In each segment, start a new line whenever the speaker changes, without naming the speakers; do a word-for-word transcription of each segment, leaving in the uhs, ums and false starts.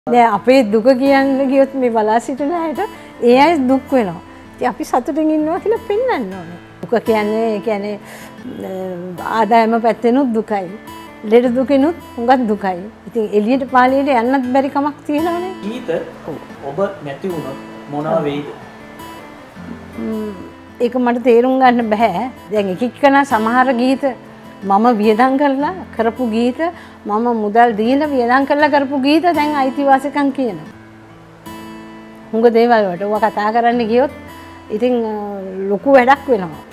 දැන් අපේ දුක කියන්න ගියොත් මේ බලා සිටින අයට ඒ අය දුක් වෙනවා. ඉතින් අපි සතුටින් ඉන්නවා කියලා පෙන්වන්න ඕනේ. දුක කියන්නේ ඒ කියන්නේ ආදායම පැත්තෙනුත් දුකයි. ලෙඩ දුකිනුත් හුඟක් දුකයි. ඉතින් එළියට පාළියට යන්නත් බැරි කමක් තියෙනවනේ.
ගීත ඔබ නැති වුණොත් මොනවා වෙයිද?
ඒක මට තේරුම් ගන්න බෑ. දැන් එක එක්කෙනා සමහර ගීත මම වියදම් කරලා කරපු ගීත මම මුදල් දීලා වියදම් කරලා කරපු ගීත දැන් අයිතිවාසිකම් කියනවා. හුඟ දේවල් වලට ඔවා කතා කරන්න ගියොත් ඉතින් ලොකු වැඩක් වෙනවා.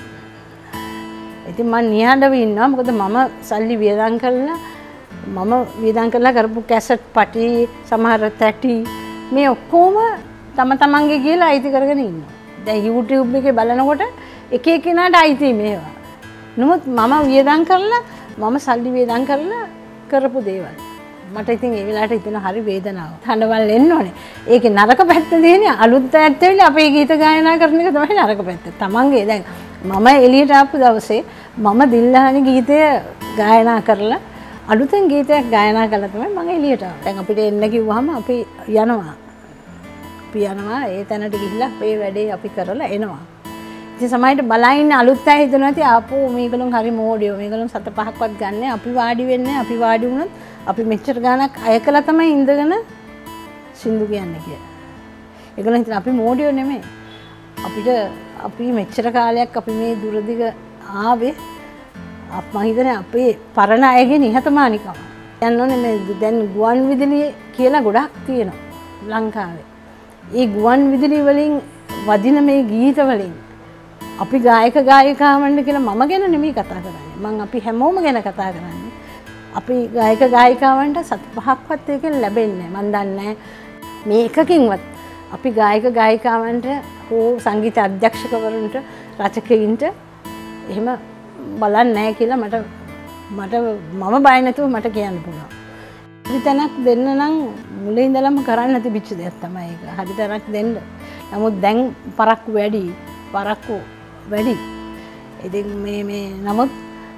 ඉතින් මම නිහඬව ඉන්නවා මොකද මම සල්ලි වියදම් කරලා මම වියදම් කරලා කරපු කැසට් පටි සමහර තැටි මේ ඔක්කොම තම තමන්ගේ කියලා අයිති කරගෙන ඉන්නවා. දැන් YouTube එකේ බලනකොට එක එක්කෙනාට අයිති මේවා. නමුත් මම වියදම් කරලා මම සල්ලි වියදම් කරලා කරපු දේවල්. මට ඉතින් ඒ වෙලාවට හිතෙන හරි වේදනාවක්. හඬවල් එන්න ඕනේ. ඒකේ නරක පැත්ත තියෙන්නේ අලුත් අයත් ඇවිල්ලා අපේ ගීත ගායනා කරන එක තමයි නරක පැත්ත. තමන්ගේ දැන් මම එළියට ආපු දවසේ මම දිල්ලහනි ගීතය ගායනා කරලා අලුතෙන් ගීතයක් ගායනා කළා තමයි මම එළියට ආවේ. දැන් අපිට එන්න කිව්වහම අපි යනවා. අපි යනවා ඒ තැනට ගිහිල්ලා අපේ වැඩේ අපි කරලා එනවා. ඉතින් සමහරවිට බලයින් අලුත් අය හිතනවා නැති ආපෝ මේගොල්ලෝ හරි මෝඩයෝ මේගොල්ලෝ සත පහක්වත් ගන්න අපි වාඩි වෙන්නේ අපි වාඩි වුණොත් අපි මෙච්චර ගාණක් අය කළා තමයි ඉඳගෙන සින්දු කියන්නේ කියලා. ඒගොල්ලෝ හිතන අපි මෝඩයෝ නෙමෙයි. අපිට අපි මෙච්චර කාලයක් අපි මේ දුරදිග ආවේ මම හිතන්නේ අපේ පරණ අයගේ නිහතමානිකම. යන්න ඕනේ මේ දැන් ගුවන් විදුලිය කියලා ගොඩක් තියෙනවා ලංකාවේ. ඒ ගුවන් විදුලි වලින් වදින මේ ගීත වලින් අපි ගායක ගායිකාවන්ට කියලා මම ගැන නෙමෙයි කතා කරන්නේ. මම අපි හැමෝම ගැන කතා කරන්නේ. අපි ගායක ගායිකාවන්ට සත පහක්වත් එකෙන් ලැබෙන්නේ නැහැ. මම දන්නේ මේ එකකින්වත් අපි ගායක ගායිකාවන්ට හෝ සංගීත අධ්‍යක්ෂකවරුන්ට රචකයින්ට එහෙම බලන්නේ නැහැ කියලා මට මට මම බය නැතුව මට කියන්න පුළුවන්. හරි තැනක් දෙන්න නම් මුලින් ඉඳලම කරන්න තිබිච්ච දෙයක් තමයි ඒක. හරි තැනක් දෙන්න. නමුත් දැන් පරක්කු වැඩි. පරක්කු වැඩි. ඉතින් මේ මේ නමුත්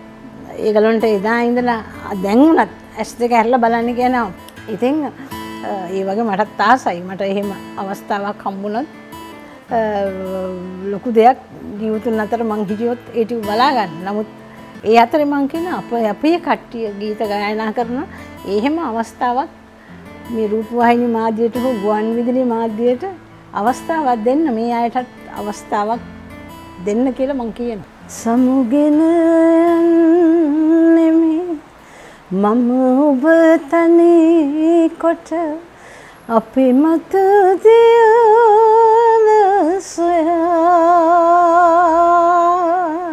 ඒගලන්ට එදා ඉඳලා දැන් උනත් ඇස් දෙක ඇරලා බලන්න කියනවා. ඉතින් ඒ වගේ මටත් ආසයි. මට එහෙම අවස්ථාවක් හම්බුනොත් ලොකු දෙයක් ජීවිතුන් අතර මං හිටියොත් ඒ ටික බලා ගන්න. නමුත් ඒ අතරේ මං කියන අප අපේ කට්ටිය ගීත ගායනා කරන එහෙම අවස්ථාවක් මේ රූපවාහිනී මාධ්‍යයට හෝ ගුවන් විදුලි මාධ්‍යයට අවස්ථාවක් දෙන්න මේ අයටත් අවස්ථාවක් දෙන්න කියලා මං කියනවා. සමුගෙන යන්නෙමි මම ඔබ තනි කොට අපි මත දියන සොයා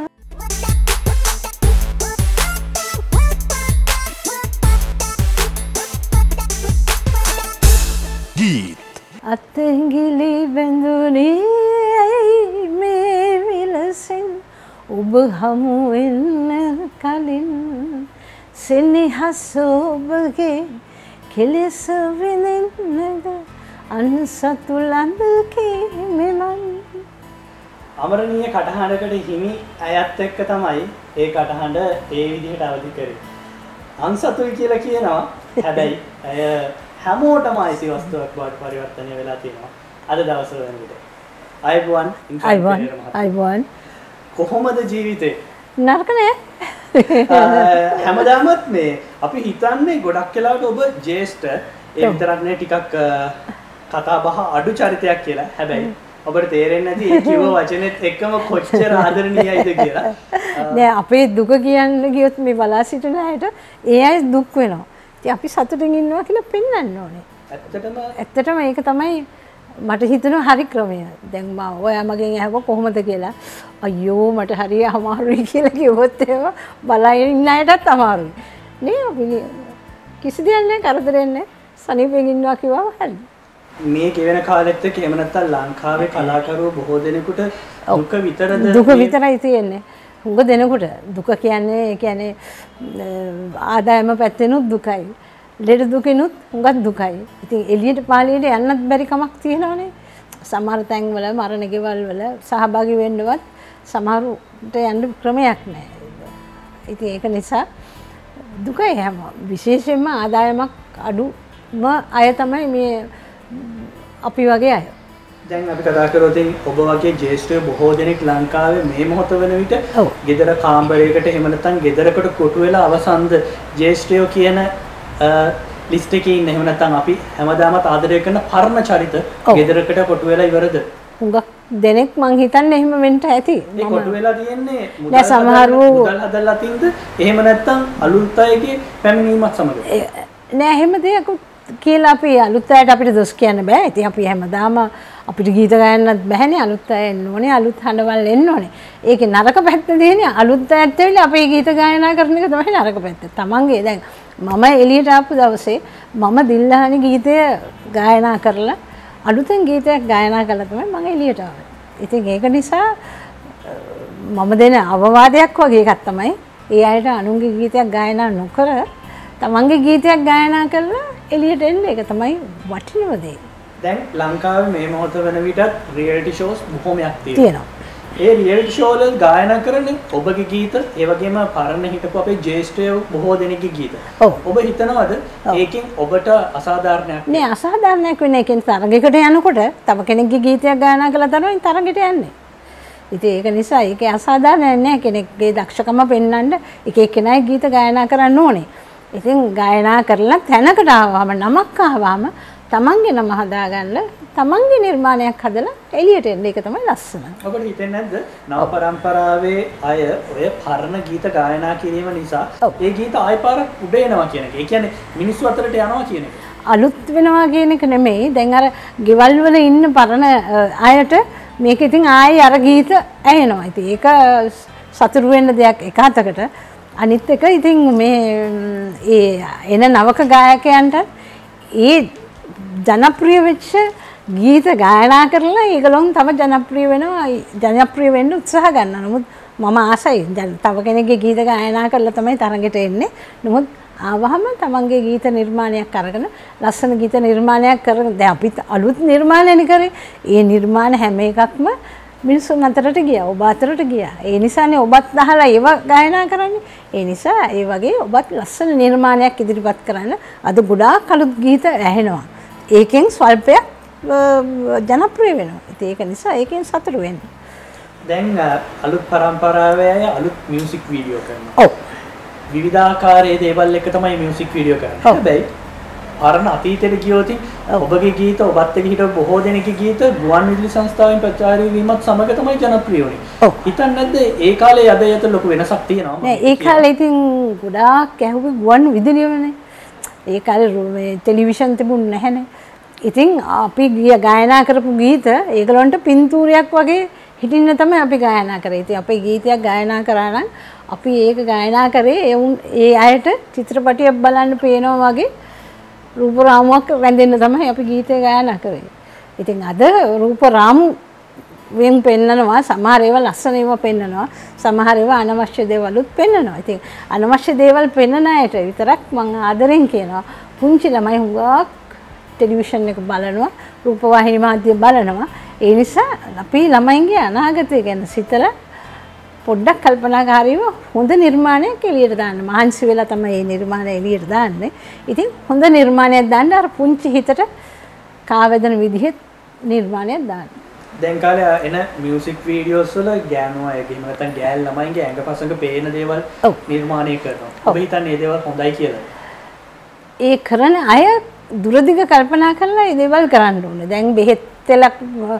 ගීත්
අත්ඇඟිලි බැඳුනේ මේ විලසින් ඔබ හමු වෙන්න කලින් සෙනෙහස ඔබගේ කෙලෙස විඳින්නද අන්සතු ළඟකී මෙමන්.
අමරණීය කටහඬකට හිමි අයත් එක්ක තමයි ඒ කටහඬ ඒ විදිහට අවදි කරේ. අන්සතුයි කියලා කියනවා. හැබැයි අය හැමෝටම අයිති වස්තුවක් බවට පරිවර්තනය වෙලා තියෙනවා. අද දවසේ වෙනකොට. අයබෝන්
අයබෝන් අයබෝන්
කොහොමද ජීවිතේ?
නරක නෑ.
හැමදාමත් මේ අපි හිතන්නේ ගොඩක් වෙලාවට ඔබ ජේෂ්ඨ ඒ විතරක් නේ ටිකක් කතා බහ අඩු චරිතයක් කියලා. හැබැයි ඔබට තේරෙන්නේ නැති ඒ කිව්ව වචනේත් එක්කම කොච්චර ආදරණීයයිද කියලා.
නෑ අපේ දුක කියන්න ගියොත් මේ බලා සිටින අයට ඒ අය දුක් වෙනවා. ඉතින් අපි සතුටින් ඉන්නවා කියලා පෙන්වන්න ඕනේ.
ඇත්තටම
ඇත්තටම ඒක තමයි මට හිතෙනවා හරි ක්‍රමය. දැන් මම ඔයා මගෙන් අහුවා කොහොමද කියලා. අයියෝ මට හරිය අමාරුයි කියලා කිව්වොත් එහෙම බලයින් ඉන්න අයටත් අමාරුයි. නේ අපි කිසි දෙයක් නැහැ කරදරයක් නැහැ. සනීපෙන් ඉන්නවා කිව්වම හරි.
මේ කෙවෙන කාලෙත් එක්ක එහෙම නැත්නම් ලංකාවේ කලාකරුවෝ බොහෝ දෙනෙකුට දුක විතරද
දුක විතරයි තියෙන්නේ. හුඟ දෙනෙකුට දුක කියන්නේ ඒ කියන්නේ ආදායම පැත්තෙනුත් දුකයි. ලෙඩ දුකිනුත් හුඟක් දුකයි. ඉතින් එළියට පාළියට යන්නත් බැරි කමක් තියෙනවනේ. සමහර තැන්වල මරණ ගෙවල් වල සහභාගී වෙන්නවත් සමහරුට යන්න ක්‍රමයක් නැහැ. ඉතින් ඒක නිසා දුකයි හැම විශේෂයෙන්ම ආදායමක් අඩු අය තමයි මේ අපි වගේ අය.
දැන් අපි කතා කරොත් ඔබ වගේ ජ්‍යෙෂ්ඨ බොහෝ දෙනෙක් ලංකාවේ මේ මොහොත වෙන විට ගෙදර කාමරයකට එහෙම නැත්නම් ගෙදරකට කොටු වෙලා අවසන්ද ජ්‍යෙෂ්ඨයෝ කියන ලිස්ට් එකේ ඉන්න. එහෙම නැත්නම් අපි හැමදාමත් ආදරය කරන පරණ චරිත ගෙදරකට කොටු වෙලා ඉවරද?
හුඟක් දෙනෙක් මං හිතන්නේ එහෙම වෙන්න ඇති.
ඒ කොටු වෙලා තියෙන්නේ මුදල් සමහරව මුදල් හදලා තින්ද එහෙම නැත්නම් අලුත් අයගේ පැමිණීමක් සමග.
නෑ එහෙම දෙයක් කියලා අපි අලුත් අයට අපිට දොස් කියන්න බෑ. ඉතින් අපි හැමදාම අපිට ගීත ගයන්නත් බෑනේ. අලුත් අය එන්න ඕනේ, අලුත් හඬවල් එන්න ඕනේ. ඒකේ නරක පැත්ත දෙන්නේ අලුත් අයත් ඇවිල්ලා අපේ ගීත ගායනා කරන එක තමයි නරක පැත්ත. තමන්ගේ දැන් මම එළියට ආපු දවසේ මම දිල්හානි ගීතය ගායනා කරලා අලුතෙන් ගීතයක් ගායනා කළා තමයි මම එළියට ආවේ. ඉතින් ඒක නිසා මම දෙන අවවාදයක් වගේ එකක් තමයි ඒ අයට අනුන්ගේ ගීතයක් ගායනා නොකර තමන්ගේ ගීතයක් ගායනා කරලා එළියට එන්න. ඒක තමයි වටිනම දේ.
දැන් ලංකාවේ මේ මොහොත වෙන විටත් රියැලිටි ෂෝස් බොහොමයක්
තියෙනවා.
ඒ රියැලිටි ෂෝ වල ගායනා කරන්නේ ඔබගේ ගීත, ඒ වගේම පරණ හිටපු අපේ ජ්‍යෙෂ්ඨයෝ බොහෝ දෙනෙක්ගේ ගීත. ඔබ හිතනවද ඒකෙන් ඔබට අසාධාරණයක්?
නෑ අසාධාරණයක් වෙන්නේ ඒකෙන් තරගයකට යනකොට තව කෙනෙක්ගේ ගීතයක් ගායනා කළා තමයි තරගයට යන්නේ. ඉතින් ඒක නිසා ඒකේ අසාධාරණයක් නෑ. කෙනෙක්ගේ දක්ෂකම පෙන්වන්න එක එක්කෙනාගේ ගීත ගායනා කරන්න ඕනේ. ඉතින් ගායනා කරලා තැනකට ආවම නමක් ආවම තමන්ගේ නම හදාගන්න තමන්ගේ නිර්මාණයක් හදලා එළියට එන්න. ඒක තමයි ලස්සන.
ඔබට හිතෙන්නේ නැද්ද නව පරම්පරාවේ අය ඔය පරණ ගීත ගායනා කිරීම නිසා ඒ ගීත ආයෙ පාරක් උඩ එනවා කියන එක. ඒ කියන්නේ මිනිස්සු අතරට යනවා කියන එක.
අලුත් වෙනවා කියන එක නෙමෙයි. දැන් අර ගෙවල් වල ඉන්න පරණ අයට මේක ඉතින් ආයෙ අර ගීත ඇහෙනවා. ඉතින් ඒක සතුටු වෙන්න දෙයක් එක අතකට. අනිත් එක ඉතින් මේ ඒ එන නවක ගායකයන්ට ඒ ජනප්‍රිය වෙච්ච ගීත ගායනා කරලා ඒගොල්ලොන් තව ජනප්‍රිය වෙනවා, ජනප්‍රිය වෙන්න උත්සාහ ගන්නවා. නමුත් මම ආසයි තව කෙනෙක්ගේ ගීත ගායනා කරලා තමයි තරඟට එන්නේ. නමුත් ආවහම තමන්ගේ ගීත නිර්මාණයක් අරගෙන ලස්සන ගීත නිර්මාණයක් කරගෙන දැන් අපිත් අලුත් නිර්මාණයනේ කරේ. ඒ නිර්මාණ හැම එකක්ම මිනිස්සුන් අතරට ගියා, ඔබ අතරට ගියා. ඒ නිසානේ ඔබත් අහලා ඒව ගායනා කරන්නේ. ඒ නිසා ඒ වගේ ඔබත් ලස්සන නිර්මාණයක් ඉදිරිපත් කරන්න අද ගොඩාක් අලුත් ගීත ඇහෙනවා. ඒකෙන් ස්වල්පයක් ජනප්‍රිය වෙනවා. ඉතින් ඒක නිසා ඒකෙන් සතුටු වෙන්න.
දැන් අලුත් පරම්පරාවේ අය අලුත් මියුසික් වීඩියෝ කරනවා.
ඔව්.
විවිධාකාරයේ දේවල් එක තමයි මියුසික් වීඩියෝ කරන්නේ. හැබැයි පරණ අතීතයට ගියොත් ඔබගේ ගීත ඔබත් එක්ක හිටපු බොහෝ දෙනෙක්ගේ ගීත ගුවන් විදුලි සංස්ථාවෙන් ප්‍රචාරය වීමත් සමග තමයි ජනප්‍රිය වුනේ.
ඔව්.
හිතන්නේ නැද්ද ඒ කාලේ අද අතර ලොකු වෙනසක් තියෙනවා?
නෑ ඒ කාලේ ඉතින් ගොඩාක් ඇහුවේ ගුවන් විදුලියමනේ. ඒ කාලේ මේ ටෙලිවිෂන් තිබුණ නැහැනේ. ඉතින් අපි ගිය ගායනා කරපු ගීත ඒගොල්ලන්ට පින්තූරයක් වගේ හිටින්න තමයි අපි ගායනා කරේ. ඉතින් අපේ ගීතයක් ගායනා කරා නම් අපි ඒක ගායනා කරේ ඒ අයට චිත්‍රපටියක් බලන්න පේනවා වගේ රූප රාමුවක් වැඳෙන්න තමයි අපි ගීතය ගායනා කරේ. ඉතින් අද රූප රාමු වෙන් පෙන්නනවා, සමහර ඒවා ලස්සන ඒවා පෙන්නනවා, සමහර ඒවා අනවශ්‍ය දේවලුත් පෙන්නනවා. ඉතින් අනවශ්‍ය දේවල් පෙන්නන අයට විතරක් මම ආදරෙන් කියනවා පුංචි ළමයි හුඟක් ටෙලිවිෂන් එක බලනවා, රූපවාහිනී මාධ්‍ය බලනවා. ඒ නිසා අපි ළමයින්ගේ අනාගතය ගැන සිතලා පොඩ්ඩක් කල්පනාකාරීව හොඳ නිර්මාණයක් එළියට දාන්න. මහන්සි වෙලා තමයි මේ නිර්මාණය එළියට දාන්නේ. ඉතින් හොඳ නිර්මාණයක් දාන්න අර පුංචි හිතට කාවැදෙන විදිහේ නිර්මාණයක් දාන්න.
දැන් කාලේ එන මියුසික් වීඩියෝස් වල ගෑනු අයගේ එහෙම නැත්නම් ගෑල් ළමයින්ගේ ඇඟපසඟ පේන දේවල් නිර්මාණය කරනවා. ඔබ හිතන්නේ මේ දේවල් හොඳයි කියලා?
ඒ කරන අය දුරදිග කල්පනා කරලා මේ දේවල් කරන්න ඕනේ. දැන් බෙහෙත් තෙලක්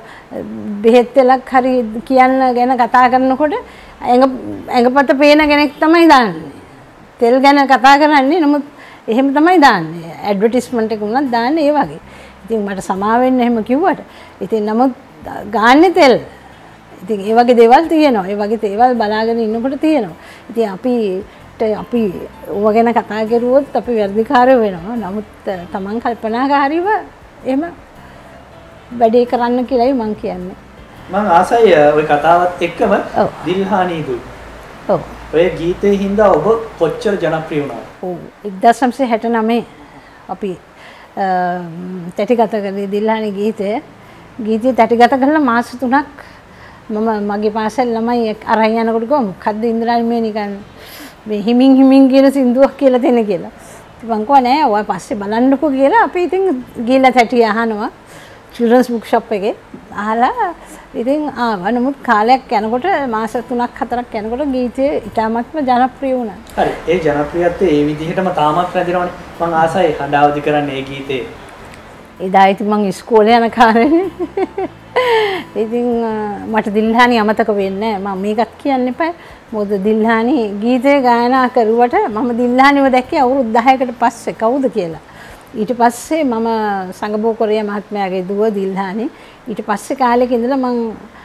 බෙහෙත් තෙලක් හරි කියන්න ගැන කතා කරනකොට ඇඟ ඇඟපත පේන කෙනෙක් තමයි දාන්නේ. තෙල් ගැන කතා කරන්නේ නමුත් එහෙම තමයි දාන්නේ. ඇඩ්වර්ටයිස්මන්ට් එක උනත් දාන්නේ ඒ වගේ. ඉතින් මට සමා වෙන්න එහෙම කිව්වට. ඉතින් නමුත් ගාන්නේ තෙල්. ඉතින් ඒ වගේ දේවල් තියෙනවා. ඒ වගේ දේවල් බලාගෙන ඉන්නකොට තියෙනවා. ඉතින් අපි අපි ඕව ගැන කතා කරුවොත් අපි වැඩිකාරයෝ වෙනවා. නමුත් Taman කල්පනාකාරීව එහෙම වැඩේ කරන්න කියලායි මම කියන්නේ.
මම ආසයි ওই කතාවත් එක්කම දිල්හානි දුයි.
ඔව්.
ඔය ගීතේ හින්දා ඔබ කොච්චර ජනප්‍රිය වුණාද?
ඔව්. එක්දාස් නවසිය හැටනවය අපි තැටිගත කළේ දිල්හානි ගීතය. ගීතය තැටිගත කරලා මාස තුනක් මම මගේ පාසල් ළමයි අරන් යනකොට ගෝ මොකද්ද ඉන්ද්‍රාණි මේ නිකන් මේ හිමින් හිමින් කියන සින්දුවක් කියලා දෙන්න කියලා. මං කිව්වා නෑ ඔය පස්සේ බලන්නකෝ කියලා අපි ඉතින් ගිහලා තැටි අහනවා children's book shop එකේ අහලා ඉතින් ආවා. නමුත් කාලයක් යනකොට මාස තුනක් හතරක් යනකොට ගීතය ඉතාමත්ම ජනප්‍රිය වුණා.
හරි. ඒ ජනප්‍රියත්වය ඒ විදිහටම තාමත් රැඳෙනවනේ. මං ආසයි හඬාවදි කරන්න ඒ ගීතේ.
එදා ඉතින් මං ඉස්කෝලේ යන කාලේ ඉතින් මට දිල්හානි අමතක වෙන්නේ නැහැ. මම මේකත් කියන්න එපා. මොකද දිල්හානි ගීතය ගායනා කරුවට මම දිල්හානිව දැක්කේ අවුරුදු දහයකට පස්සේ කවුද කියලා. ඊට පස්සේ මම සංගබෝ කොරියා මහත්මයාගේ දුව දිල්හානි ඊට පස්සේ කාලෙක ඉඳලා මං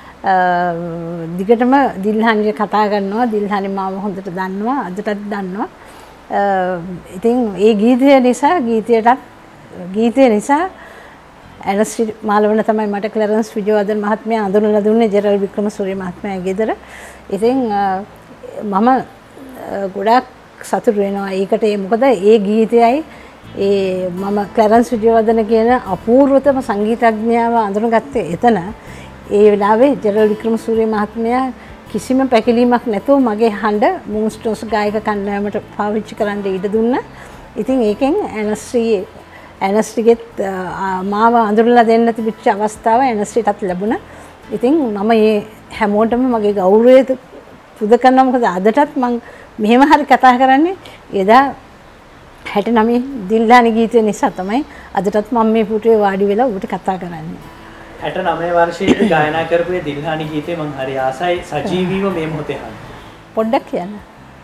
දිගටම දිල්හානිට කතා කරනවා. දිල්හානි මාව හොඳට දන්නවා, අදටත් දන්නවා. ඉතින් ඒ ගීතය නිසා ගීතයටත් ගීතය නිසා ඇනස්ටි මාලවන තමයි මට ක්ලරන්ස් විජයවර්ධන මහත්මයා අඳුනලා දුන්නේ ජෙරල් වික්‍රමසූරිය මහත්මයාගේ ගෙදර. ඉතින් මම ගොඩාක් සතුටු වෙනවා ඒකට. ඒ මොකද ඒ ගීතයයි ඒ මම ක්ලරන්ස් විජයවර්ධන කියන අපූර්වතම සංගීතඥයාව අඳුනගත්තේ එතන. ඒ වෙලාවේ ජෙරල් වික්‍රමසූරිය මහත්මයා කිසිම පැකිලීමක් නැතුව මගේ හඬ මූන්ස්ටෝස් ගායක කණ්ඩායමට පාවිච්චි කරන්න ඉඩ දුන්නා. ඉතින් ඒකෙන් ඇනස්ටි ඇනස්ටිගෙත් මාව අඳුරලා දෙන්න තිබිච්ච අවස්ථාව ඇනස්ටිටත් ලැබුණා. ඉතින් මම මේ හැමෝටම මගේ ගෞරවය පුද කරනවා. මොකද අදටත් මම මෙහෙම හරි කතා කරන්නේ එදා හැට නවය දිල්හානි ගීතය නිසා තමයි අදටත් මම මේ පුටුවේ වාඩි වෙලා ඔබට කතා කරන්නේ.
හැට නවය වර්ෂයේදී ගායනා කරපු ඒ දිල්හානි ගීතේ මම හරි ආසයි සජීවීව මේ මොහොතේ අහන්න.
පොඩ්ඩක් කියන්න.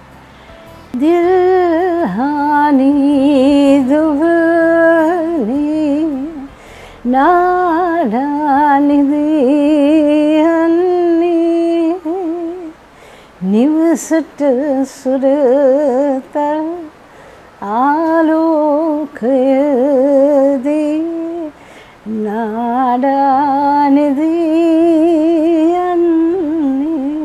දිල්හානි දුවනි නාඩානිදියන්නේ නිවසට සුරතල් ආලෝකයදී නාඩානිදියන්නේ.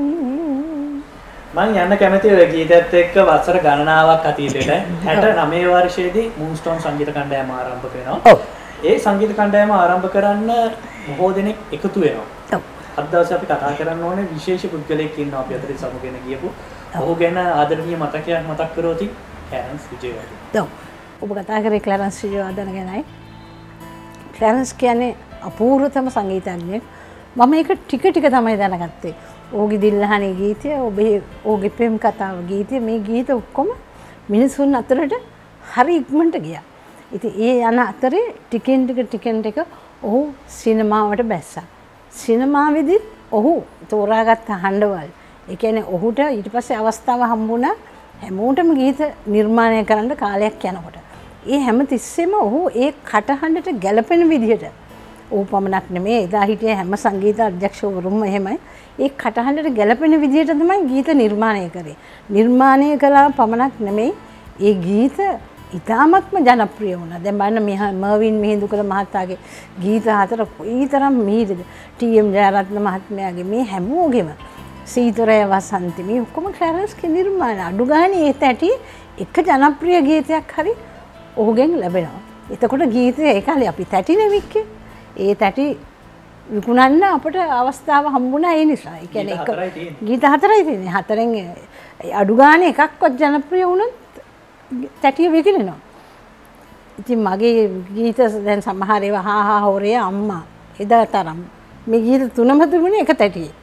මම යන්න කැමති ඔය ගීතයත් එක්ක වසර ගණනාවක් අතීතයට හැට නවය වර්ෂයේදී මූන්ස්ටෝන් සංගීත කණ්ඩායම ආරම්භ වෙනවා.
ඔව්.
ඒ සංගීත කණ්ඩායම ආරම්භ කරන්න බොහෝ දෙනෙක් එකතු වෙනවා.
ඔව්.
අද දවසේ අපි කතා කරන්න ඕනේ විශේෂ පුද්ගලයෙක් ඉන්නවා අපි අතරේ සමුගෙන ගියපු. ඔහු ගැන ආදරණීය මතකයක් මතක් කරෝති ක්ලැරන්ස් විජයවර්ධන.
ඔව්. ඔබ කතා කරේ ක්ලැරන්ස් විජයවර්ධන ගැනයි. ක්ලැරන්ස් කියන්නේ අපූර්වතම සංගීතඥයෙක්. මම ඒක ටික ටික තමයි දැනගත්තේ. ඕගේ දිල්හානි ගීතය, ඔබේ ඕගේ ප්‍රේම කතාව ගීතය, මේ ගීත ඔක්කොම මිනිසුන් අතරට හරි ඉක්මනට ගියා. ඉතින් ඒ යන අතරේ ටිකෙන් ටික ටිකෙන් ටික ඔහු සිනමාවට බැස්සා. සිනමාවේදීත් ඔහු තෝරාගත්ත හඬවල්. ඒ කියන්නේ ඔහුට ඊට පස්සේ අවස්ථාව හම්බුණා හැමෝටම ගීත නිර්මාණය කරන්න කාලයක් යනකොට. ඒ හැම තිස්සෙම ඔහු ඒ කටහඬට ගැළපෙන විදිහට ඔහු පමණක් නෙමෙයි එදා හිටිය හැම සංගීත අධ්‍යක්ෂවරුන්ම එහෙමයි. ඒ කටහඬට ගැළපෙන විදිහට තමයි ගීත නිර්මාණය කරේ. නිර්මාණය කළා පමණක් නෙමෙයි ඒ ගීත ඉතාමත්ම ජනප්‍රිය වුණා. දැන් බලන්න මර්වින් මිහිඳුකල මහතාගේ ගීත හතර කොයිතරම් මිහිරිද. ටී.එම්. ජයරත්න මහත්මයාගේ මේ හැමෝගෙම සීතරය වසන්ති මේ ඔක්කොම ක්ලැරන්ස්ගේ නිර්මාණ. අඩු ගානේ ඒ තැටි එක ජනප්‍රිය ගීතයක් හරි ඔහුගෙන් ලැබෙනවා. එතකොට ගීතය ඒ කාලේ අපි තැටි නෙවික්කේ. ඒ තැටි විකුණන්න අපට අවස්ථාව හම්බුණා ඒ නිසා. ඒ කියන්නේ එක ගීත හතරයි තියෙන්නේ. හතරෙන් අඩු ගානේ එකක්වත් ජනප්‍රිය වුණොත් තැටිය විකිනෙනවා. ඉතින් මගේ ගීත දැන් සමහර ඒවා හා හා හොරේ අම්මා එදා තරම් මේ ගීත තුනම තිබුණේ එක තැටියේ.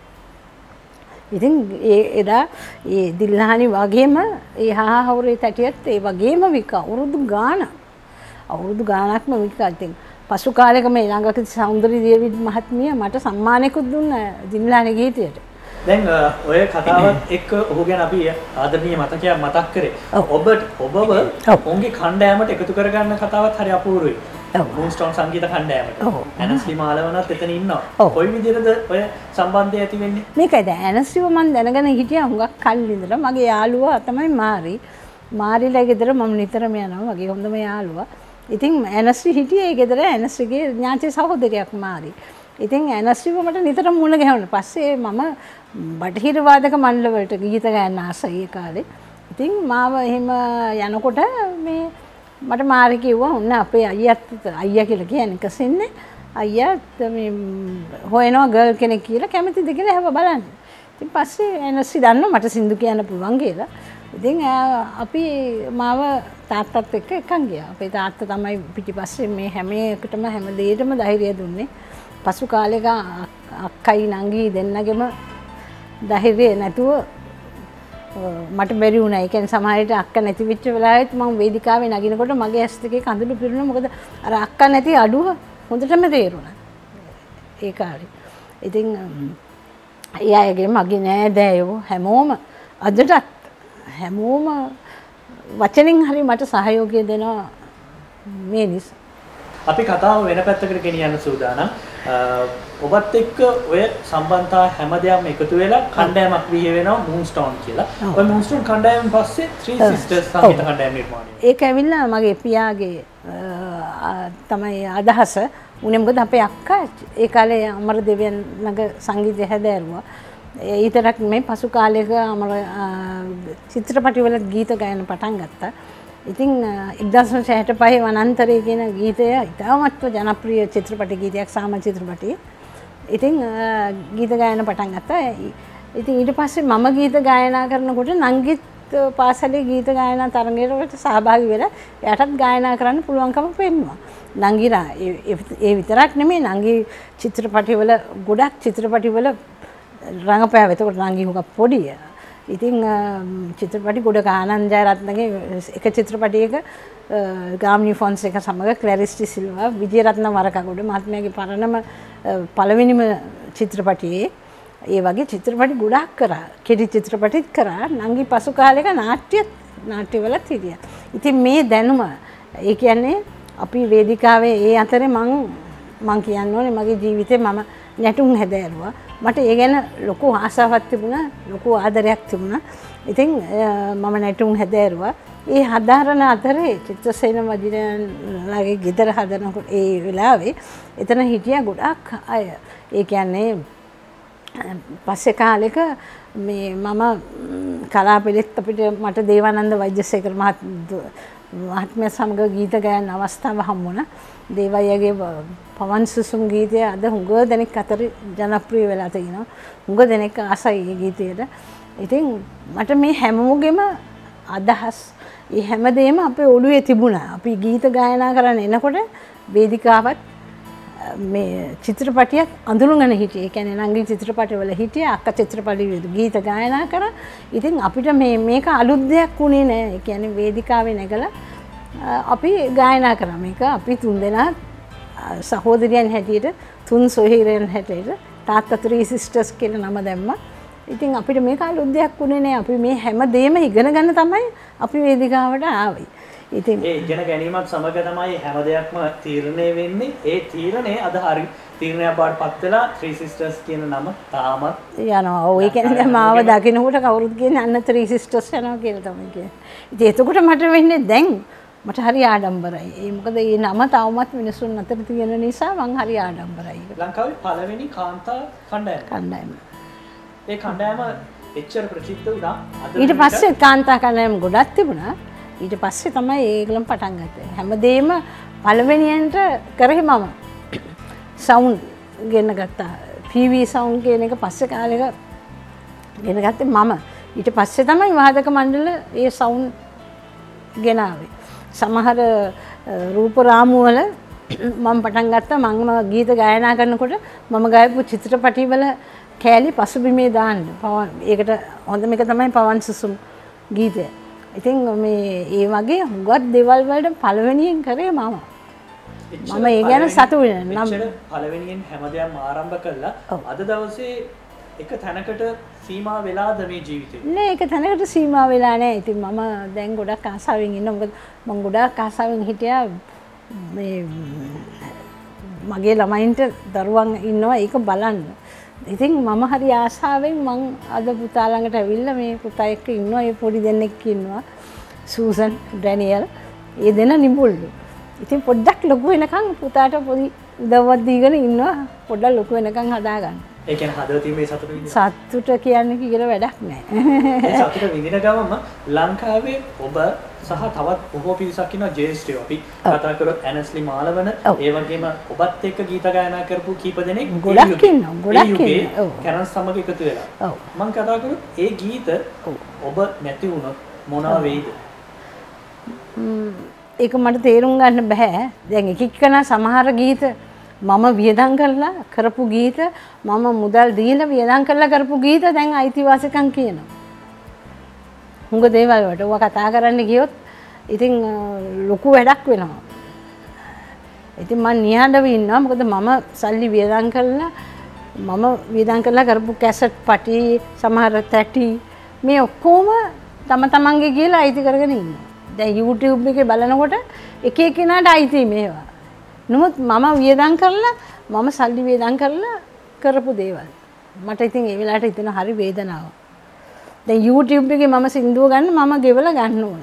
ඉතින් ඒ එදා ඒ දිල්හානි වගේම ඒ හා හා හොරේ තැටියත් ඒ වගේම වික අවුරුදු ගාණක් අවුරුදු ගාණක්ම වික. ඉතින් පසු කාලෙක මේ ළඟකදී සෞන්දර්ය දේවි මහත්මිය මට සම්මානයකුත් දුන්නා දිල්හානි ගීතයට.
දැන් ඔය කතාවත් එක්ක ඔහු ගැන අපි ආදරණීය මතකයක් මතක් කරේ. ඔබට ඔබව ඔවුන්ගේ කණ්ඩායමට එකතු කරගන්න කතාවත් හරි අපූර්වයි. මූන්ස්ටෝන් සංගීත කණ්ඩායමට. ඇනස්ලි මාලවනත් එතන ඉන්නවා. කොයි විදිහටද ඔය සම්බන්ධය ඇති වෙන්නේ?
මේකයි දැන් ඇනස්ලිව මම දැනගෙන හිටියා හුඟක් කල් ඉඳලා. මගේ යාළුවා තමයි මාරි. මාරිලා ගෙදර මම නිතරම යනවා. මගේ හොඳම යාළුවා. ඉතින් ඇනස්ලි හිටියේ ඒ ගෙදර ඇනස්ලිගේ ඥාති සහෝදරියක් මාරි. ඉතින් ඇනස්ලිව මට නිතරම මුණ ගැහුණා. පස්සේ මම බටහිර වාදක මණ්ඩල වලට ගීත ගයන්න ආසයි ඒ කාලේ. ඉතින් මාව එහෙම යනකොට මේ මට මාරි කිව්වා ඔන්න අපේ අයියාත් අයියා කියලා කියන්නේ කසින්නේ අයියාත් මේ හොයනවා ගර්ල් කෙනෙක් කියලා කැමතිද කියලා හැව බලන්න. ඉතින් පස්සේ ඇනස්ලි දන්නවා මට සින්දු කියන්න පුළුවන් කියලා. ඉතින් අපි මාව තාත්තත් එක්ක එකන් ගියා. අපේ තාත්තා තමයි පිටිපස්සේ මේ හැම එකටම හැම දෙයකටම ධෛර්යය දුන්නේ. පසු කාලෙක අක්කයි නංගි දෙන්නගෙම ධෛර්යය නැතුව මට බැරි වුණා. ඒ කියන්නේ සමහරවිට අක්ක නැති වෙච්ච වෙලාවෙත් මම වේදිකාවේ නගිනකොට මගේ ඇස් දෙකේ කඳුළු පිරුණා. මොකද අර අක්ක නැති අඩුව හොඳටම තේරුණා. ඒ කාලේ. ඉතින් ඒ අයගේ මගේ නෑදෑයෝ හැමෝම අදටත් හැමෝම වචනින් හරි මට සහයෝගය දෙනවා මේ නිසා.
අපි කතාව වෙන පැත්තකට ගෙනියන්න සූදානම්. ඔබත් එක්ක ඔය සම්බන්ධතා හැමදේම එකතු වෙලා කණ්ඩායමක් විහිය වෙනවා මූන්ස්ටෝන් කියලා. ඔය මූන්ස්ටෝන් කණ්ඩායමෙන් පස්සේ ත්‍රී සිස්ටර්ස් සංගීත කණ්ඩායම නිර්මාණය වෙනවා.
ඒක ඇවිල්ලා මගේ පියාගේ තමයි අදහස. උනේ මොකද අපේ අක්කා ඒ කාලේ අමරදේවයන් ළඟ සංගීතය හැදෑරුවා. ඒ විතරක් නෙමෙයි පසු කාලයක අමර චිත්‍රපටිවල ගීත ගායන පටන් ගත්තා. ඉතින් එක්දාස් නවසිය හැට පහේ වනාන්තරය කියන ගීතය ඉතාමත්ම ජනප්‍රිය චිත්‍රපට ගීතයක් සාම චිත්‍රපටයේ. ඉතින් ගීත ගායන පටන් ගත්තා. ඉතින් ඊට පස්සේ මම ගීත ගායනා කරනකොට නංගිත් පාසලේ ගීත ගායනා තරඟයකට සහභාගී වෙලා එයාටත් ගායනා කරන්න පුළුවන්කම පෙන්නුවා. නංගිලා ඒ විතරක් නෙමෙයි නංගි චිත්‍රපටිවල ගොඩක් චිත්‍රපටිවල රංගපෑව. එතකොට නංගි හුඟක් පොඩිය. ඉතින් චිත්‍රපටි ගොඩක ආනන්ද ජයරත්නගේ එක චිත්‍රපටයක ගාමිණී ෆොන්සේකා සමග ක්ලැරිස් ඩි සිල්වා විජේරත්න වරකගොඩ මහත්මයාගේ පරණම පළවෙනිම චිත්‍රපටියේ ඒ වගේ චිත්‍රපටි ගොඩක් කරා. කෙටි චිත්‍රපටිත් කරා. නංගි පසු කාලෙක නාට්‍ය නාට්‍යවලත් හිටියා. ඉතින් මේ දැනුම ඒ කියන්නේ අපි වේදිකාවේ ඒ අතරේ මං මං කියන්න ඕනේ මගේ ජීවිතේ මම නැටුම් හැදෑරුවා. මට ඒ ගැන ලොකු ආසාවක් තිබුණා, ලොකු ආදරයක් තිබුණා. ඉතින් මම නැටුම් හැදෑරුවා. ඒ හදාරන අතරේ චිත්‍රසේන වජිරයන්ලාගේ ගෙදර හදනකොට ඒ වෙලාවේ එතන හිටියා ගොඩක් අය. ඒ කියන්නේ පස්සේ කාලෙක මේ මම කලාපෙලෙත් අපිට මට දේවානන්ද වෛද්‍යසේකර මහත්මයා සමග ගීත ගායන අවස්ථාව හම්බුණා. දේවයගේ පවන් සුසුම් ගීතය අද හුඟ දෙනෙක් අතර ජනප්‍රිය වෙලා තියෙනවා. හුඟ දෙනෙක් ආසයි ඒ ගීතයට. ඉතින් මට මේ හැමෝගෙම අදහස් ඒ හැමදේම අපේ ඔළුවේ තිබුණා. අපි ගීත ගායනා කරන්න එනකොට වේදිකාවත් මේ චිත්‍රපටියක් අඳුරගෙන හිටියේ. ඒ කියන්නේ නංගි චිත්‍රපටවල හිටියේ, අක්කා චිත්‍රපටවල ගීත ගායනා කරා. ඉතින් අපිට මේ මේක අලුත් දෙයක් වුණේ නෑ. ඒ කියන්නේ වේදිකාවේ නැගලා අපි ගායනා කරා. මේක අපි තුන්දෙනා සහෝදරියන් හැටියට තුන් සොහිරයන් හැටියට තාත්තා ත්‍රී සිස්ටර්ස් කියලා නම දැම්මා. ඉතින් අපිට මේක අලුත් දෙයක් වුණේ නෑ. අපි මේ හැම දෙයක්ම ඉගෙන ගන්න තමයි අපි වේදිකාවට ආවේ. ඉතින්
ඒ ඉගෙන ගැනීමත් සමග තමයි හැම දෙයක්ම තීරණය වෙන්නේ. ඒ තීරණය අද හරි තීරණයක් බාටපත් වෙලා ත්‍රී සිස්ටර්ස් කියන නම තාමත්
යනවා. ඔය කියන්නේ මාව දකින්නකොට කවුරුත් කියන්නේ අන්න ත්‍රී සිස්ටර්ස් යනවා කියලා තමයි කියන්නේ. ඉතින් එතකොට මට වෙන්නේ දැන් මට හරි ආඩම්බරයි. ඒ මොකද මේ නම තවමත් මිනිසුන් අතර තියෙන නිසා මං හරි ආඩම්බරයි.
ලංකාවේ පළවෙනි කාන්තා කණ්ඩායම.
කණ්ඩායම.
ඒ කණ්ඩායම එච්චර ප්‍රසිද්ධ වුණා.
ඊට පස්සේ කාන්තා කණ්ඩායම ගොඩක් තිබුණා. ඊට පස්සේ තමයි ඒගොල්ලන් පටන් ගත්තේ. හැමදේම පළවෙනියන්ට කරේ මම. සවුන්ඩ් ගෙන ගත්තා. පීවී සවුන්ඩ් කියන එක පස්සේ කාලෙක ගෙන ගත්තේ මම. ඊට පස්සේ තමයි වාදක මණ්ඩල ඒ සවුන්ඩ් ගෙනාවේ. සමහර රූප රාමු වල මම පටන් ගත්තා. මම ගීත ගායනා කරනකොට මම ගායපු චිත්‍රපටිවල කෑලි පසුබිමේ දාන්න. ඒකට හොඳම එක තමයි පවන් සුසුම් ගීතය. ඉතින් මේ ඒ වගේ හුඟක් දේවල් වලට පළවෙනියෙන් කරේ මම. මම ඒ ගැන සතුටු වෙනවා.
නම් පළවෙනියෙන් හැමදේම ආරම්භ කළා. අද දවසේ එක තැනකට සීමා වෙලාද මේ ජීවිතේ?
නෑ, එක තැනකට සීමා වෙලා නෑ. ඉතින් මම දැන් ගොඩක් ආසාවෙන් ඉන්නවා. මොකද මම ගොඩක් ආසාවෙන් හිටියා මේ මගේ ළමයින්ට දරුවන් ඉන්නවා ඒක බලන්න. ඉතින් මම හරි ආසාවෙන් මං අද පුතා ළඟට ඇවිල්ලා මේ පුතා එක්ක ඉන්නවා. ඒ පොඩි දෙන්නෙක් ඉන්නවා. Susan, Daniel. ඒ දෙන නිඹුල්ලු. ඉතින් පොඩ්ඩක් ලොකු වෙනකන් පුතාට පොඩි උදව්වක් දීගෙන ඉන්නවා. පොඩ්ඩක් ලොකු වෙනකන් හදාගන්න.
ඒ කියන්නේ හදවතින් මේ සතුට විඳින.
සතුට කියන්නේ කියලා වැඩක් නැහැ.
ඒ සතුට විඳින ගමම ලංකාවේ ඔබ සහ තවත් බොහෝ පිරිසක් ඉන්නවා ජේෂ්ඨයෝ. අපි කතා කරොත් ඇනස්ලි මාලවන, ඒ වගේම ඔබත් එක්ක ගීත ගායනා කරපු කීප දෙනෙක්
ගොඩක් ඉන්නවා. ගොඩක් ඉන්නවා.
කැරන්ස් සමග එකතු වෙලා. මම කතා කරොත් ඒ ගීත ඔබ නැති වුණොත් මොනවා වෙයිද?
ඒක මට තේරුම් ගන්න බෑ. දැන් එක එකන සමහර ගීත මම වියදම් කරලා කරපු ගීත මම මුදල් දීලා වියදම් කරලා කරපු ගීත දැන් අයිතිවාසිකම් කියනවා. හුඟ දේවල් වලට ඔවා කතා කරන්න ගියොත් ඉතින් ලොකු වැඩක් වෙනවා. ඉතින් මම නිහඬව ඉන්නවා. මොකද මම සල්ලි වියදම් කරලා මම වියදම් කරලා කරපු කැසට් පටි සමහර තැටි මේ ඔක්කොම තම තමන්ගේ කියලා අයිති කරගෙන ඉන්නවා. දැන් YouTube එකේ බලනකොට එක එකිනාට අයිති මේවා. නමුත් මම වියදම් කරලා මම සල්ලි වියදම් කරලා කරපු දේවල්. මට ඉතින් ඒ වෙලාවට හිතෙන හරි වේදනාවක්. දැන් YouTube එකේ මම සින්දුව ගන්න මම ගෙවලා ගන්න ඕනේ.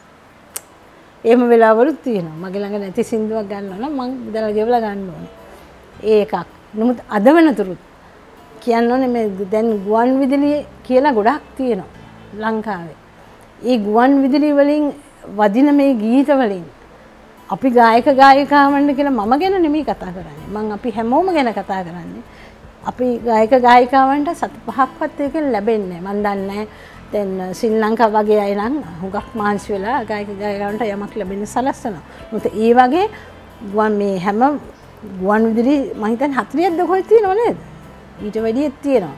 එහෙම වෙලාවලුත් තියෙනවා. මගේ ළඟ නැති සින්දුවක් ගන්නවා නම් මම ඉඳලා ගෙවලා ගන්න ඕනේ. ඒ එකක්. නමුත් අද වෙනතුරුත් කියන්න ඕනේ මේ දැන් ගුවන් විදුලි කියලා ගොඩක් තියෙනවා ලංකාවේ. ඒ ගුවන් විදුලි වලින් වදින මේ ගීත වලින් අපි ගායක ගායිකාවන්ට කියලා මම ගැන නෙමෙයි කතා කරන්නේ. මම අපි හැමෝම ගැන කතා කරන්නේ. අපි ගායක ගායිකාවන්ට සත පහක්වත් එකෙන් ලැබෙන්නේ නැහැ. මම දන්නේ දැන් ශ්‍රී ලංකා වගේ අය නම් හුඟක් මාංශ වෙලා ගායක ගායිකාවන්ට යමක් ලැබෙන්න සලස්සනවා. මොකද ඒ වගේ ගුවන් මේ හැම ගුවන් විදුලි මම හිතන්නේ හතලියක් දොකල් තියෙනව නේද? ඊට වැඩියක් තියෙනවා.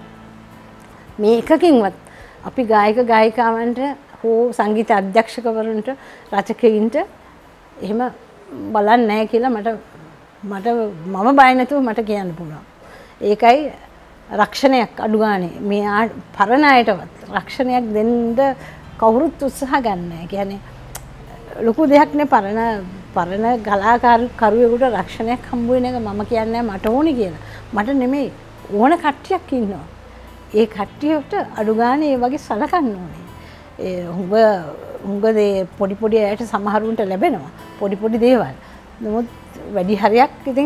මේ එකකින්වත් අපි ගායක ගායිකාවන්ට හෝ සංගීත අධ්‍යක්ෂකවරුන්ට රචකයින්ට එහෙම බලන්නේ නැහැ කියලා මට මට මම බය නැතුව මට කියන්න පුළුවන්. ඒකයි රක්ෂණයක් අඩු ගානේ මේ පරණ අයටවත් රක්ෂණයක් දෙන්න කවුරුත් උත්සාහ ගන්න නැහැ. කියන්නේ ලොකු දෙයක් නේ පරණ පරණ කලාකාරයෙකුට රක්ෂණයක් හම්බ වෙන එක මම කියන්නේ මට ඕනේ කියලා. මට නෙමෙයි ඕන කට්ටියක් ඉන්නවා. ඒ කට්ටියට අඩු ගානේ ඒ වගේ සලකන්න ඕනේ. ඒ හුඟ හුඟ දේ පොඩි පොඩි අයට සමහරුන්ට ලැබෙනවා. පොඩි පොඩි දේවල්. නමුත් වැඩි හරියක් ඉතින්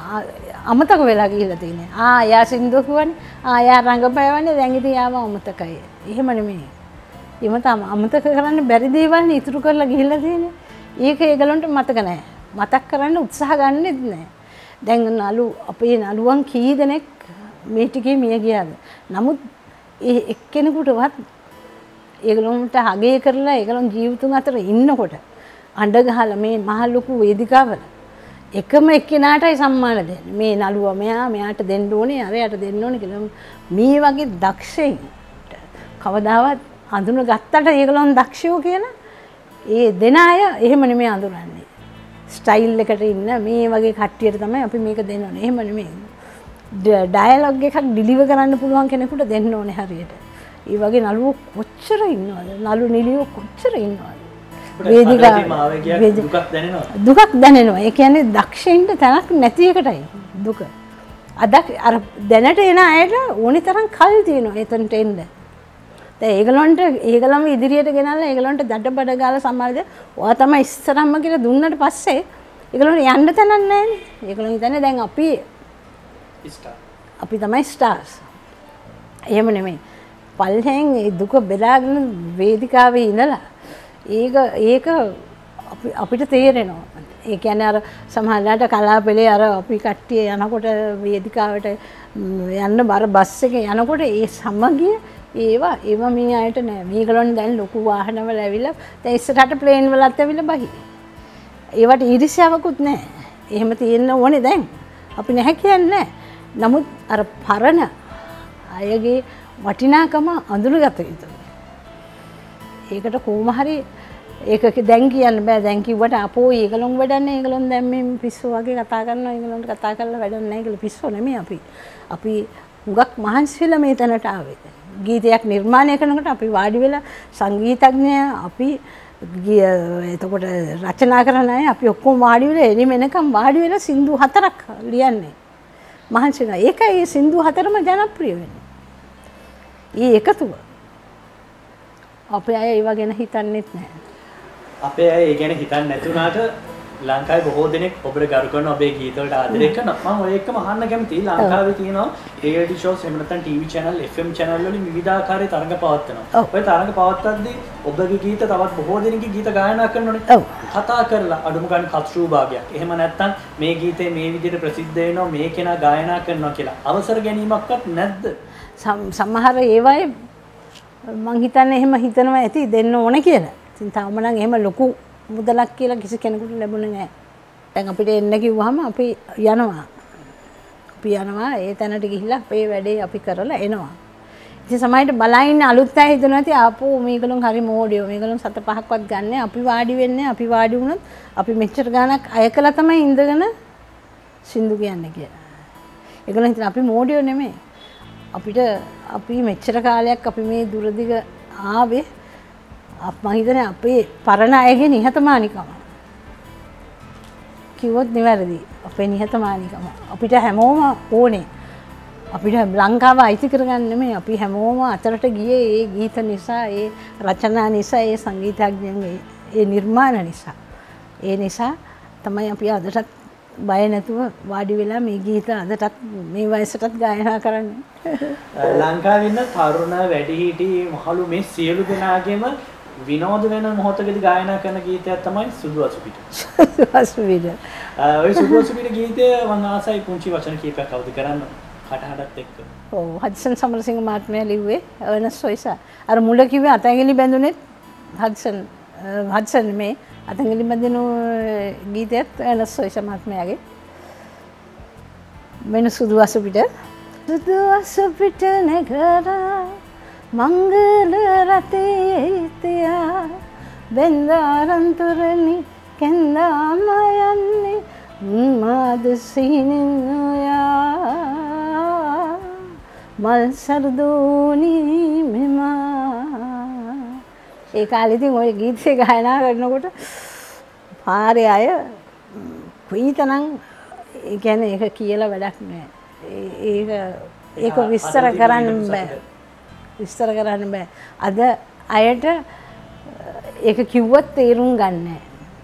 අමතක වෙලා ගිහිල්ලා තියෙනවා. ආ යා සින්දුව කියවනේ. ආ යා රංගපෑවනේ දැන් ඉතින් යාව අමතකයි. එහෙම නෙමෙයි. එහෙම තම අමතක කරන්න බැරි දේවල් නේ ඉතුරු කරලා ගිහිල්ලා තියෙන්නේ. ඒක ඒගලන්ට මතක නැහැ. මතක් කරන්න උත්සාහ ගන්නෙත් නැහැ. දැන් නලු අපේ නළුවන් කී දෙනෙක් මේ ටිකේ මිය ගියාද? නමුත් ඒ එක්කෙනෙකුටවත් ඒගොල්ලන්ට හගේ කරලා ඒගොල්ලන් ජීවිතුන් අතර ඉන්නකොට අඬ ගහලා මේ මහ ලොකු වේදිකාවල එකම එක්කෙනාටයි සම්මාන දෙන්නේ. මේ නළුවා මෙයා මෙයාට දෙන්න ඕනේ, අරයට දෙන්න ඕනේ කියලා මේ වගේ දක්ෂයින් කවදාවත් අඳුන ගත්තට ඒගොල්ලන් දක්ෂයෝ කියලා ඒ දෙන අය එහෙම නෙමෙයි අඳුරන්නේ. ස්ටයිල් එකට ඉන්න මේ වගේ කට්ටියට තමයි අපි මේක දෙන්න ඕනේ. එහෙම නෙමෙයි. ඩයලොග් එකක් ඩිලිවර් කරන්න පුළුවන් කෙනෙකුට දෙන්න ඕනේ හරියට. ඒ වගේ නළුවෝ කොච්චර ඉන්නවද? නළු නිලියෝ කොච්චර ඉන්නවද? වේදිකාවේ දුකක් දැනෙනවා. දුකක් දැනෙනවා. ඒ කියන්නේ දක්ෂයින්ට තැනක් නැති එකටයි දුක. අද අර දැනට එන අයට ඕනි තරම් කල් තියෙනවා එතනට එන්න. දැන් ඒගලන්ට ඒගලම ඉදිරියට ගෙනල්ලා ඒගලන්ට දඩබඩ ගාලා සමාජය ඔයා තමයි ඉස්සරහම කියලා දුන්නට පස්සේ ඒගලන්ට යන්න තැනක් නැහැනේ. ඒගලන් හිතන්නේ දැන් අපි ස්ටාර්. අපි තමයි ස්ටාර්ස්. එහෙම නෙමෙයි. පල්හෙන් ඒ දුක බෙදාගෙන වේදිකාවේ ඉඳලා ඒක ඒක අපිට තේරෙනවා. ඒ කියන්නේ අර සමහරවිට කලාපෙලේ අර අපි කට්ටිය යනකොට වේදිකාවට යන්න බර බස් එකේ යනකොට ඒ සමගිය ඒවා ඒවා මේ අයට නෑ. මේගොල්ලන් දැන් ලොකු වාහනවල ඇවිල්ලා දැන් ඉස්සරහට ප්ලේන් වලත් ඇවිල්ලා බහි. ඒවට ඊර්ෂ්‍යාවකුත් නෑ. එහෙම තියෙන්න ඕනේ දැන්. අපි නැහැ කියන්නේ නෑ. නමුත් අර පරණ අයගේ වටිනාකම අඳුනගත යුතුයි. ඒකට කොහොම හරි ඒක දැන් කියන්න බෑ. දැන් කිව්වට අපෝ ඒගොල්ලන් වැඩන්නේ ඒගොල්ලන් දැන් මේ පිස්සු වගේ කතා කරනවා. ඒගොල්ලන්ට කතා කරලා වැඩක් නැහැ කියලා පිස්සු නෙමෙයි අපි. අපි හුඟක් මහන්සි වෙලා මේ තැනට ආවේ. ගීතයක් නිර්මාණය කරනකොට අපි වාඩි වෙලා සංගීතඥය අපි එතකොට රචනා කරන අය අපි ඔක්කොම වාඩි වෙලා එළිම එනකම් වාඩි වෙලා සින්දු හතරක් ලියන්නේ. මහන්සි වෙනවා. ඒකයි මේ සින්දු හතරම ජනප්‍රිය වෙන්නේ. ඒ එකතුව අපේ අය ඒව ගැන හිතන්නේත් නැහැ.
අපේ අය ඒ ගැන හිතන්නේ නැතුණාට ලංකාවේ බොහෝ දෙනෙක් ඔබට ගරු කරන ඔබේ ගීත වලට ආදරය කරනවා. මම ඔය එකම අහන්න කැමතියි. ලංකාවේ තියෙනවා රියැලිටි ෂෝස් එහෙම නැත්නම් TV channel F M channel වලින් විවිධාකාරයේ තරඟ පවත්වනවා. ඔය තරඟ පවත්වද්දී ඔබගේ ගීත තවත් බොහෝ දෙනෙක්ගේ ගීත ගායනා කරනෝනේ. කතා කරලා අඩුම ගන්න කතරූ භාගයක්. එහෙම නැත්නම් මේ ගීතේ මේ විදිහට ප්‍රසිද්ධ වෙනවා මේ කෙනා ගායනා කරනවා කියලා අවසර ගැනීමක්වත් නැද්ද?
සමහර ඒවායේ මං හිතන්නේ එහෙම හිතනවා ඇති දෙන්න ඕනේ කියලා. ඉතින් තාම නම් එහෙම ලොකු මුදලක් කියලා කිසි කෙනෙකුට ලැබුණේ නැහැ. දැන් අපිට එන්න කිව්වහම අපි යනවා. අපි යනවා ඒ තැනට ගිහිල්ලා අපේ වැඩේ අපි කරලා එනවා. ඉතින් සමහරවිට බලයින් අලුත් අය හිතනවා ඇති ආපෝ මේගොල්ලෝ හරි මෝඩයෝ. මේගොල්ලෝ සත පහක්වත් ගන්න අපි වාඩි වෙන්නේ අපි වාඩි වුණොත් අපි මෙච්චර ගාණක් අය කළා තමයි ඉඳගෙන සින්දු කියන්නේ කියලා. ඒගොල්ලෝ හිතන අපි මෝඩයෝ නෙමෙයි. අපිට අපි මෙච්චර කාලයක් අපි මේ දුරදිග ආවේ මම හිතන්නේ අපේ පරණ අයගේ නිහතමානීකම. කිව්වොත් නිවැරදි. අපේ නිහතමානීකම. අපිට හැමෝම ඕනේ. අපිට ලංකාව අයිති කරගන්න නෙමෙයි අපි හැමෝම අතරට ගියේ ඒ ගීත නිසා ඒ රචනා නිසා ඒ සංගීතඥයන්ගේ ඒ නිර්මාණ නිසා. ඒ නිසා තමයි අපි අදටත් බය නැතුව වාඩි වෙලා මේ ගීත අදටත් මේ වයසටත් ගායනා කරන්නේ.
ලංකාවේ ඉන්න තරුණ වැඩිහිටි මහලු මේ සියලු දෙනාගේම විනෝද වෙන මොහොතකදී ගායනා කරන ගීතයක් තමයි සුදු අසුපිට.
සුදු අසුපිට.
ඔය සුදු අසුපිට ගීතය මම ආසයි පුංචි වචන කීපයක් අවදි කරන්න කටහඬත් එක්ක.
ඔව් හඩ්සන් සමරසිංහ මහත්මයා ලිව්වේ අර්නස් සොයිසා. අර මුල කිව්වේ අතැඟිලි බැඳුනේ හඩ්සන් හඩ්සන් මේ අතැඟිලි බැඳිනු ගීතයත් අර්නස් සොයිසා මහත්මයාගේ. මෙන්න සුදු අසුපිට. සුදු අසුපිට නගරා මංගල රතේ තියා බෙන්දාරන්තුරනි කෙන්දාම යන්නේ මාද සිහිනෙන් ඔයා මල් සරදෝනි මෙමා. ඒ කාලේ ඉතින් ওই ගීතේ ගායනා කරනකොට පාරේ අය කොයිතරම් ඒ කියන්නේ ඒක කියලා වැඩක් නෑ. ඒක ඒක විස්තර කරන්න බෑ. විස්තර කරන්න බෑ. අද අයට ඒක කිව්වත් තේරුම් ගන්න නෑ.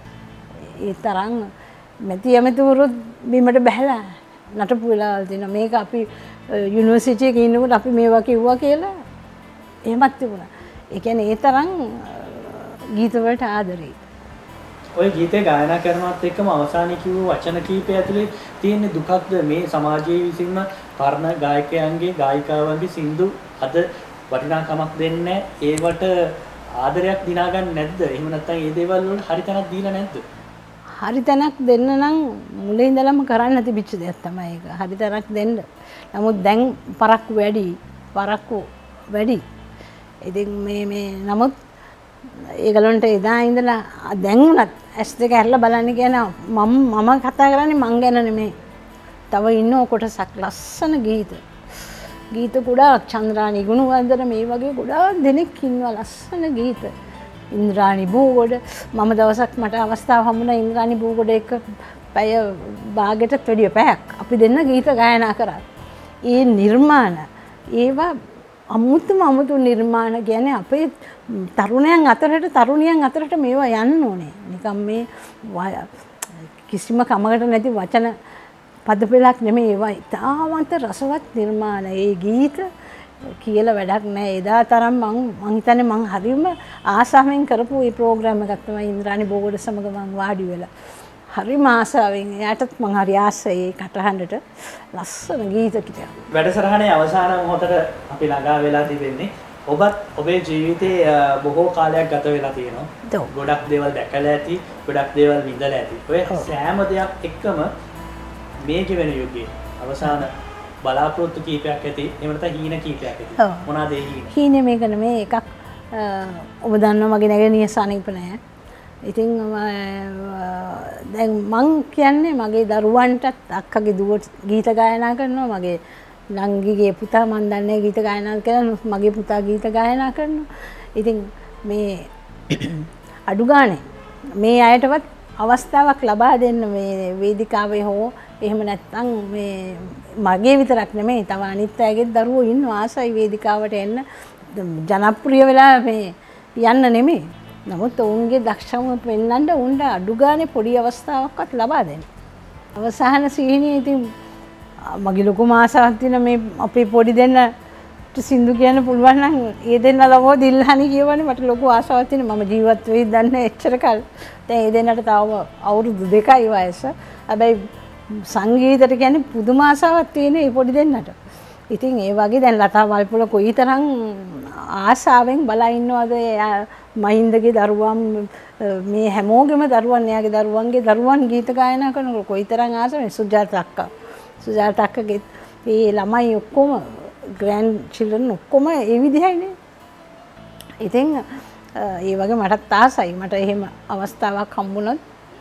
ඒ තරම් මැති යමතුරුත් බිමට බහැලා නටපු වෙලාවල් තියෙනවා. මේක අපි යුනිවර්සිටි එකේ ඉන්නකොට අපි මේවා කිව්වා කියලා එහෙමත් තිබුණා. ඒ කියන්නේ ඒ තරම් ගීත වලට ආදරේ.
ඔය ගීතේ ගායනා කරනවත් එක්කම අවසානයේ කිව්ව වචන කීපය ඇතුලේ තියෙන දුකක්ද මේ සමාජයේ විසින්ම පරණ ගායකයන්ගේ ගායිකාවන්ගේ සින්දු අද වටිනාකමක් දෙන්නේ ඒවට ආදරයක් දිනා ගන්න නැද්ද? එහෙම නැත්නම් මේ දේවල් වලට හරි තැනක් දීලා නැද්ද?
හරි තැනක් දෙන්න නම් මුලින් ඉඳලම කරන්න තිබිච්ච දෙයක් තමයි ඒක. හරි තැනක් දෙන්න. නමුත් දැන් පරක්කු වැඩි. පරක්කු වැඩි. ඉතින් මේ මේ නමුත් ඒගලන්ට එදා ඉඳලා දැන් උනත් ඇස් දෙක ඇරලා බලන්න කියන මම මම කතා කරන්නේ මං ගැන නෙමෙයි. තව ඉන්න කොටසක් ලස්සන ගීත. ගීත ගොඩාක් චන්ද්‍රානි ගුණවර්ධන මේ වගේ ගොඩාක් දෙනෙක් ඉන්නවා ලස්සන ගීත. ඉන්ද්‍රානි බූගොඩ මම දවසක් මට අවස්ථාව හම්බුණා ඉන්ද්‍රානි බූගොඩ එක්ක පැය භාගයටත් වැඩිය පැයක් අපි දෙන්න ගීත ගායනා කරා. ඒ නිර්මාණ ඒවා අමුතුම අමුතු නිර්මාණ කියන්නේ අපේ තරුණයන් අතරට තරුණියන් අතරට මේවා යන්න ඕනේ. නිකම් මේ කිසිම කමකට නැති වචන පද පෙළක් නෙමෙයි ඒවා. තාමත් රසවත් නිර්මාණ. ඒ ගීත කියලා වැඩක් නැහැ. එදා තරම් මං මං හිතන්නේ මං හරියම ආසාවෙන් කරපු මේ ප්‍රෝග්‍රෑම් එකක් තමයි ඉන්ද්‍රානි බෝගොඩ සමග මං වාඩි වෙලා. හරිම ආසාවෙන් එයාටත් මං හරි ආසයි ඒ කටහඬට ලස්සන ගීත කිටියක්.
වැඩසටහනේ අවසාන මොහොතට අපි ළඟා වෙලා තිබෙන්නේ. ඔබත් ඔබේ ජීවිතේ බොහෝ කාලයක් ගත වෙලා තියෙනවා. ගොඩක් දේවල් දැකලා ඇති, ගොඩක් දේවල් විඳලා ඇති. ඔය සෑම දෙයක් එක්කම මේ ජීවන යුගයේ අවසාන බලාපොරොත්තු කීපයක් ඇති. එහෙම නැත්නම් හීන කීපයක් ඇති. මොනවාද ඒ හීන?
හීනේ මේක නෙමෙයි එකක් ඔබ දන්නවා මගේ නැගණිය සනීපනය. ඉතින් දැන් මං කියන්නේ මගේ දරුවන්ටත් අක්කගේ දුවට ගීත ගායනා කරනවා. මගේ නංගිගේ පුතා මන් දන්නේ ගීත ගායනා කරනවා. මගේ පුතා ගීත ගායනා කරනවා. ඉතින් මේ අඩු ගානේ මේ අයටවත් අවස්ථාවක් ලබා දෙන්න මේ වේදිකාවේ හෝ එහෙම නැත්නම් මේ මගේ විතරක් නෙමෙයි තව අනිත් අයගේ දරුවෝ ඉන්නවා ආසයි වේදිකාවට එන්න ජනප්‍රිය වෙලා මේ යන්න නෙමෙයි. නමුත් ඔවුන්ගේ දක්ෂකම පෙන්වන්න උන්ට අඩු ගානේ පොඩි අවස්ථාවක්වත් ලබා දෙන්න. අවසාන සීනිය ඉතින් මගේ ලොකුම ආසාවක් තියෙන මේ අපේ පොඩි දෙන්න සින්දු කියන්න පුළුවන් නම් ඒ දෙන්න ලවෝ දිල්හනි කියවනේ මට ලොකු ආසාවක් තියෙන මම ජීවත් වෙයි දන්නේ එච්චර කල්. දැන් ඒ දෙන්නට තව අවුරුදු දෙකයි වයස. හැබැයි සංගීතයට කියන්නේ පුදුම ආසාවක් තියෙන මේ පොඩි දෙන්නට. ඉතින් ඒ වගේ දැන් ලතා වල්පොල කොයිතරම් ආසාවෙන් බලා ඉන්නවද මහින්දගේ දරුවන් මේ හැමෝගෙම දරුවන් එයාගේ දරුවන්ගේ දරුවන් ගීත ගායනා කරනකොට කොයිතරම් ආසාවෙන් සුජාත අක්කා සුජාත අක්කගේ ඒ ළමයි ඔක්කොම ග්‍රෑන්ඩ් චිල්ඩ්‍රන් ඔක්කොම ඒ විදිහයිනේ. ඉතින් ඒ වගේ මටත් ආසයි. මට එහෙම අවස්ථාවක් හම්බුනොත්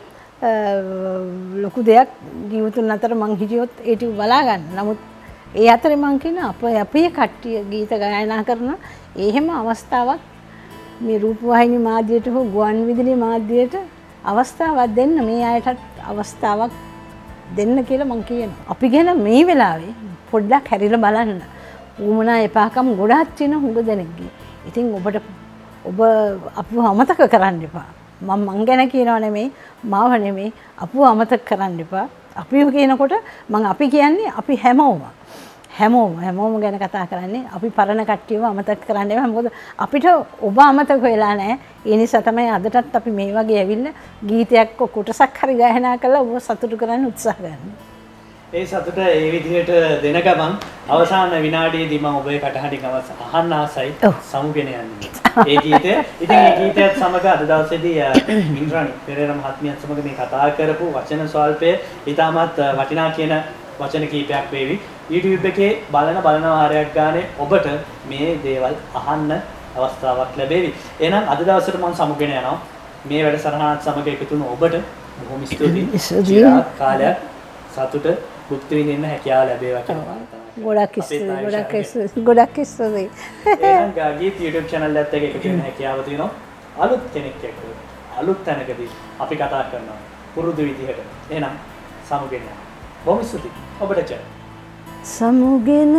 ලොකු දෙයක් ජීවිතුන් අතර මං හිටියොත් ඒ ටික බලා ගන්න. නමුත් ඒ අතරේ මං කියන අපේ අපේ කට්ටිය ගීත ගායනා කරන එහෙම අවස්ථාවක් මේ රූපවාහිනී මාධ්‍යයට හෝ ගුවන් විදුලි මාධ්‍යයට අවස්ථාවක් දෙන්න මේ අයටත් අවස්ථාවක් දෙන්න කියලා මං කියනවා. අපි ගැන මේ වෙලාවේ පොඩ්ඩක් හැරිලා බලන්න. ඌමනා එපාකම් ගොඩාක් තියෙන හුඟ දෙනෙක්ගේ. ඉතින් ඔබට ඔබ අපව අමතක කරන්න එපා. මම මං ගැන කියනව නෙමෙයි, මාව නෙමෙයි, අපව අමතක කරන්න එපා. අපිව කියනකොට මං අපි කියන්නේ අපි හැමෝම හැමෝම හැමෝම ගැන කතා කරන්නේ. අපි පරණ කට්ටියව අමතක කරන්න එපා. මොකද අපිට ඔබ අමතක වෙලා නැහැ. ඒ නිසා තමයි අදටත් අපි මේ වගේ ඇවිල්ලා ගීතයක් කොටසක් හරි ගායනා කරලා ඔබ සතුටු කරන්න උත්සාහ ගන්නවා.
ඒ සතුට ඒ විදිහට දෙන ගමන් අවසාන විනාඩියේදී මම ඔබේ කටහඬින් අහන්න ආසයි සමුගෙන යන්නේ. ඒ ගීතය ඉතින් ඒ ගීතයත් සමග අද දවසේදී ඉන්ද්‍රාණි පෙරේරා මහත්මියත් සමග මේ කතා කරපු වචන ස්වල්පය ඉතාමත් වටිනා කියන වචන කීපයක් වේවි. YouTube එකේ බලන බලන වාරයක් ගානේ ඔබට මේ දේවල් අහන්න අවස්ථාවක් ලැබෙවි. එහෙනම් අද දවසට මම සමුගෙන යනවා. මේ වැඩසටහනත් සමග එකතු වුණු ඔබට බොහොම ස්තුතියි. චිරාත් කාලයක් සතුට භුක්ති විඳින්න හැකියාව ලැබේවා කියලා.
ගොඩක් ස්තුතියි. ගොඩක් ස්තුතියි. ගොඩක් ස්තුතියි.
එහෙනම් ගාගීත් YouTube channel එකත් එක්ක එකතු වෙන හැකියාව තියෙනවා. අලුත් කෙනෙක් එක්ක අලුත් තැනකදී අපි කතා කරනවා. පුරුදු විදිහට. එහෙනම් සමුගෙන යනවා. බොහොම ස්තුතියි. ඔබට ච
සමුගෙන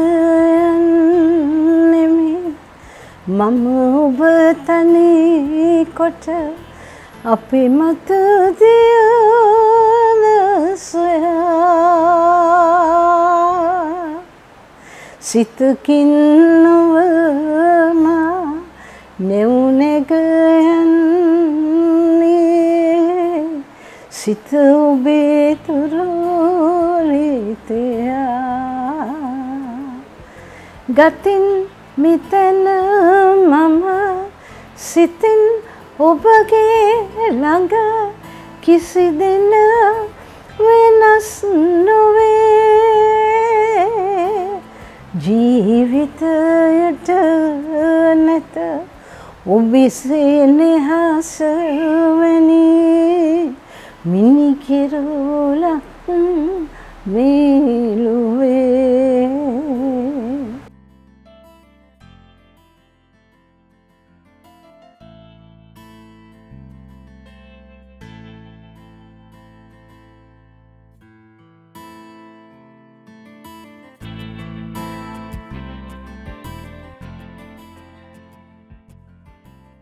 යන්නේ මම ඔබ තනි කොට අපි මත දියන සොයා සිතකින් නොවම නෙවුනෙග යන්නේ සිත ඔබේ තුරුලිතයා ගතින් මිතන මම සිතින් ඔබගේ ළඟ කිසි දින වෙනස් නොවේ ජීවිතයට නැත ඔබසේ නිහස වැනි මිනිකිරුලක් මේලු